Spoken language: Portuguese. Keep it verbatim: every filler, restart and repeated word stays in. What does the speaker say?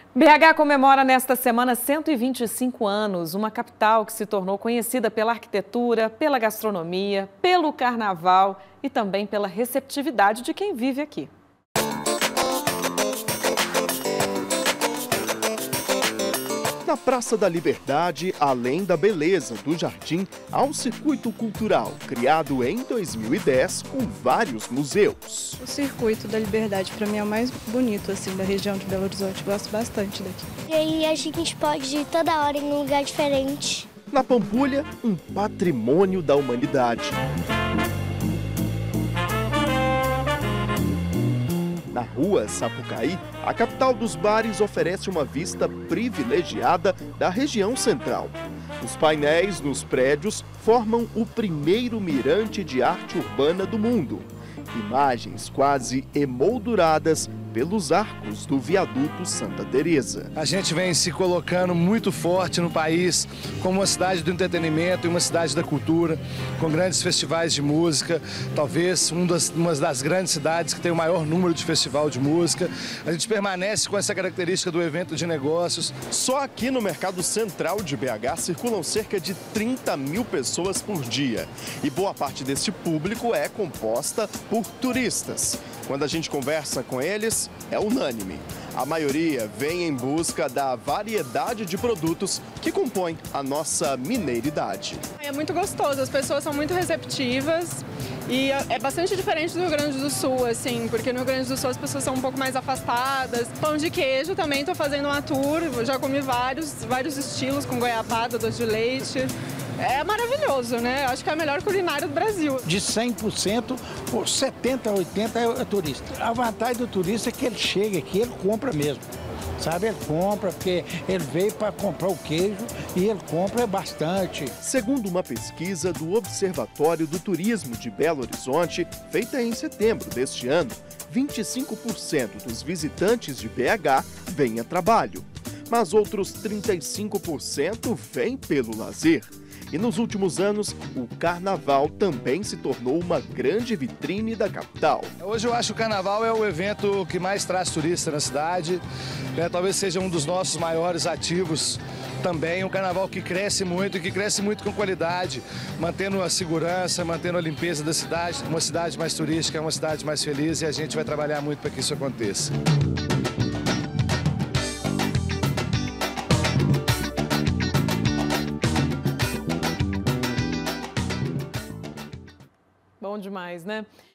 B H comemora nesta semana cento e vinte e cinco anos, uma capital que se tornou conhecida pela arquitetura, pela gastronomia, pelo carnaval e também pela receptividade de quem vive aqui. Na Praça da Liberdade, além da beleza do jardim, há um circuito cultural criado em dois mil e dez com vários museus. O Circuito da Liberdade para mim é o mais bonito assim da região de Belo Horizonte, gosto bastante daqui. E aí a gente pode ir toda hora em um lugar diferente. Na Pampulha, um patrimônio da humanidade. Na rua Sapucaí, a capital dos bares oferece uma vista privilegiada da região central. Os painéis nos prédios formam o primeiro mirante de arte urbana do mundo. Imagens quase emolduradas pelos arcos do viaduto Santa Teresa. A gente vem se colocando muito forte no país como uma cidade do entretenimento e uma cidade da cultura, com grandes festivais de música, talvez um das, uma das grandes cidades que tem o maior número de festival de música. A gente permanece com essa característica do evento de negócios. Só aqui no Mercado Central de B H circulam cerca de trinta mil pessoas por dia. E boa parte desse público é composta por turistas. Quando a gente conversa com eles, é unânime. A maioria vem em busca da variedade de produtos que compõem a nossa mineiridade. É muito gostoso, as pessoas são muito receptivas e é bastante diferente do Rio Grande do Sul, assim, porque no Rio Grande do Sul as pessoas são um pouco mais afastadas. Pão de queijo também, estou fazendo uma tour, já comi vários, vários estilos, com goiabada, doce de leite. É maravilhoso, né? Acho que é a melhor culinária do Brasil. De cem por cento, por setenta, oitenta é turista. A vantagem do turista é que ele chega aqui, ele compra mesmo. Sabe, ele compra porque ele veio para comprar o queijo e ele compra bastante. Segundo uma pesquisa do Observatório do Turismo de Belo Horizonte, feita em setembro deste ano, vinte e cinco por cento dos visitantes de B H vêm a trabalho, mas outros trinta e cinco por cento vêm pelo lazer. E nos últimos anos, o carnaval também se tornou uma grande vitrine da capital. Hoje eu acho que o carnaval é o evento que mais traz turista na cidade, né? Talvez seja um dos nossos maiores ativos também. Um carnaval que cresce muito e que cresce muito com qualidade, mantendo a segurança, mantendo a limpeza da cidade. Uma cidade mais turística, uma cidade mais feliz, e a gente vai trabalhar muito para que isso aconteça. Bom demais, né?